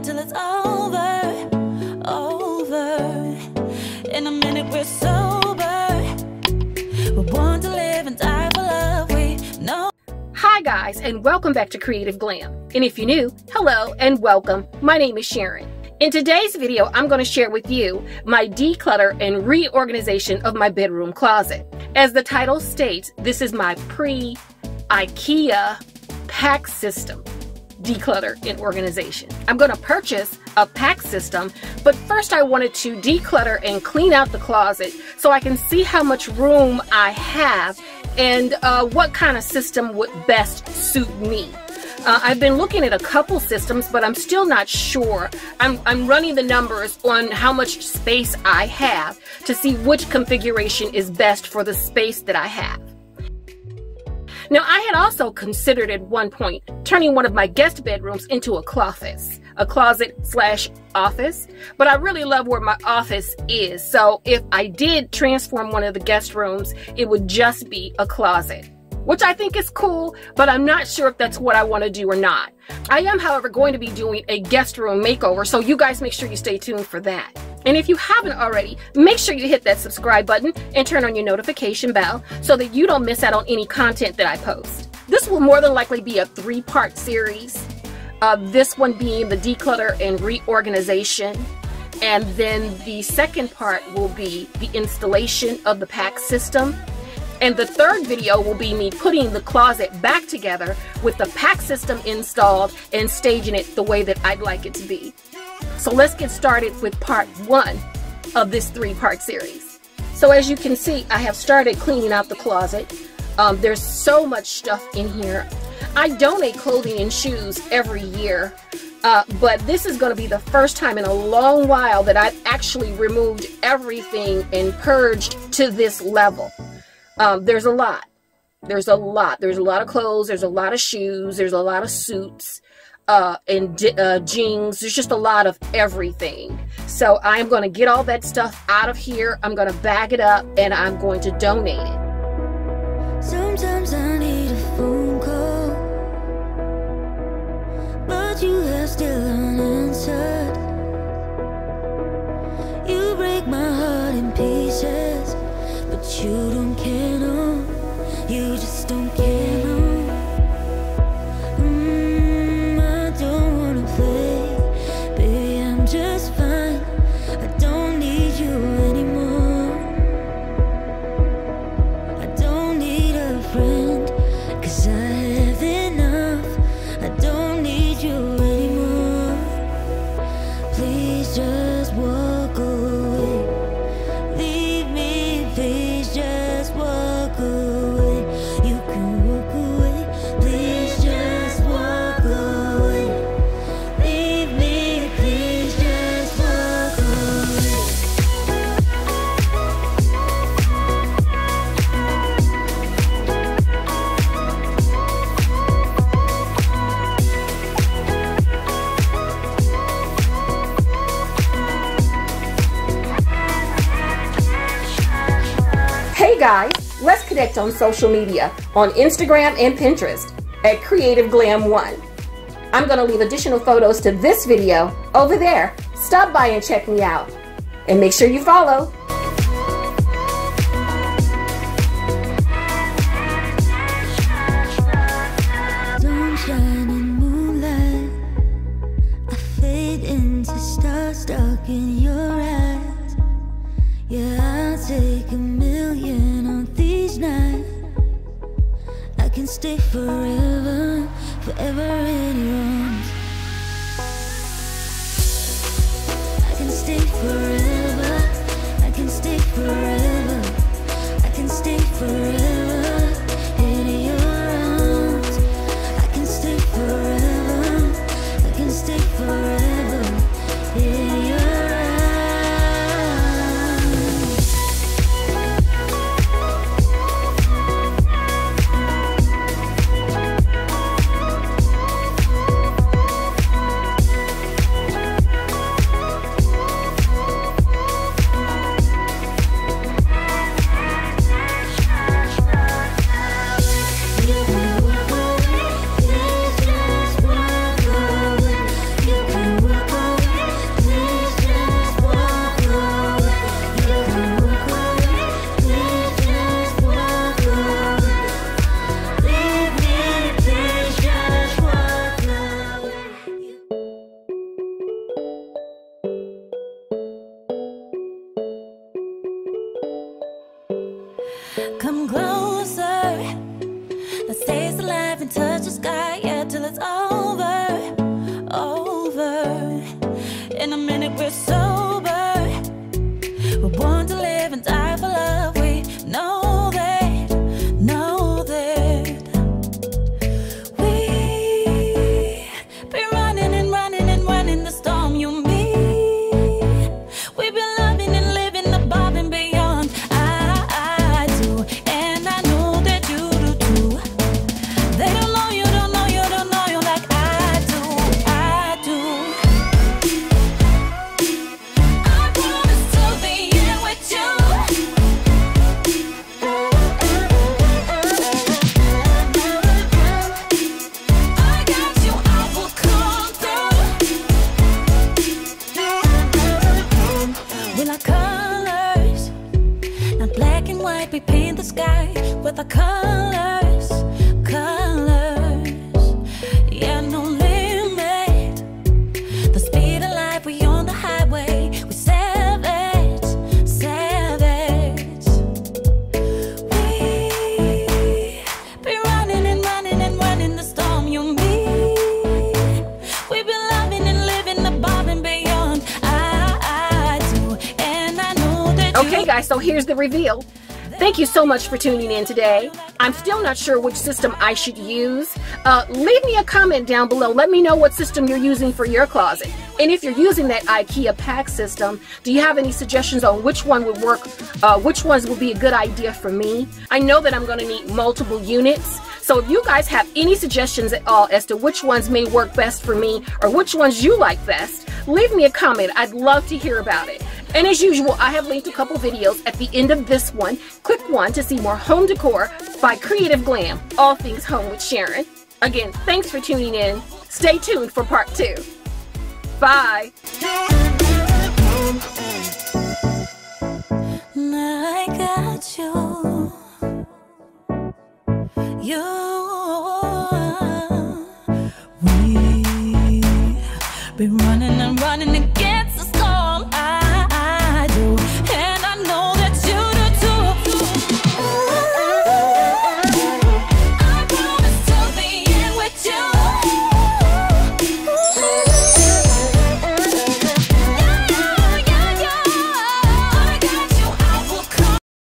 till it's over, over. In a minute we're sober. We're born to live and die for love. We know. Hi guys, and welcome back to Creative Glam. And if you're new, hello and welcome. My name is Sharon. In today's video, I'm going to share with you my declutter and reorganization of my bedroom closet. As the title states, this is my pre-IKEA pack system declutter and organization. I'm going to purchase a pack system, but first I wanted to declutter and clean out the closet so I can see how much room I have and what kind of system would best suit me. I've been looking at a couple systems, but I'm still not sure. I'm running the numbers on how much space I have to see which configuration is best for the space that I have. Now, I had also considered at one point turning one of my guest bedrooms into a closet/office, but I really love where my office is. So if I did transform one of the guest rooms, it would just be a closet, which I think is cool, but I'm not sure if that's what I want to do or not. I am, however, going to be doing a guest room makeover, so you guys make sure you stay tuned for that. And if you haven't already, make sure you hit that subscribe button and turn on your notification bell so that you don't miss out on any content that I post. This will more than likely be a 3-part series. This one being the declutter and reorganization. And then the second part will be the installation of the pack system. And the third video will be me putting the closet back together with the pack system installed and staging it the way that I'd like it to be. So let's get started with part 1 of this 3-part series. So as you can see, I have started cleaning out the closet. There's so much stuff in here. I donate clothing and shoes every year, but this is going to be the first time in a long while that I've actually removed everything and purged to this level. There's a lot. There's a lot of clothes. There's a lot of shoes. There's a lot of suits and jeans. There's just a lot of everything. So I'm going to get all that stuff out of here. I'm going to bag it up and I'm going to donate it. Sometimes I need a phone call, but you are still unanswered. You break my heart in pieces, but you don't care, no. You just don't care, no. I don't wanna play, baby, I'm just fine. I don't need you anymore. I don't need a friend, 'cause I have enough. I don't need you anymore. Please just walk away. Leave me, please just walk away. You can walk away. Please just walk away. Leave me, please just walk away. Hey guys, let's connect on social media on Instagram and Pinterest at Creative Glam 1. I'm going to leave additional photos to this video over there. Stop by and check me out. And make sure you follow. Sunshine and moonlight, I fade into stars stuck in your eyes. Yeah, I'll take 1,000,000 on these nights. I can stay forever, forever in your arms. I can stay forever, I can stay forever, I can stay forever in your arms. I can stay forever, I can stay forever in your arms. it, we're sober. We're born to live and die for love. We know that, know that. We've been running and running and running the storm, you and me. We've been loving and living above and beyond. I do, and I know that you do too. They don't know you, don't know you, don't know you like I do, I do. I promise to be here with you. I got you, I will come through. We like colors, not black and white. We paint the sky with our colors, colors. Yeah, no limit. The speed of life, we on the highway. We savage, savage. We be running and running and running the storm, you and me. We be loving and living above and beyond. I do, and I know that you. Okay guys, so here's the reveal. Thank you so much for tuning in today. I'm still not sure which system I should use. Leave me a comment down below. Let me know what system you're using for your closet. And if you're using that IKEA pack system, do you have any suggestions on which one would work, which ones would be a good idea for me? I know that I'm going to need multiple units. So if you guys have any suggestions at all as to which ones may work best for me or which ones you like best, leave me a comment. I'd love to hear about it. And as usual, I have linked a couple videos at the end of this one. Click one to see more home decor by Creative Glam, all things home with Sharon. Again, thanks for tuning in. Stay tuned for part 2. Bye. I got you. We've been running and running again.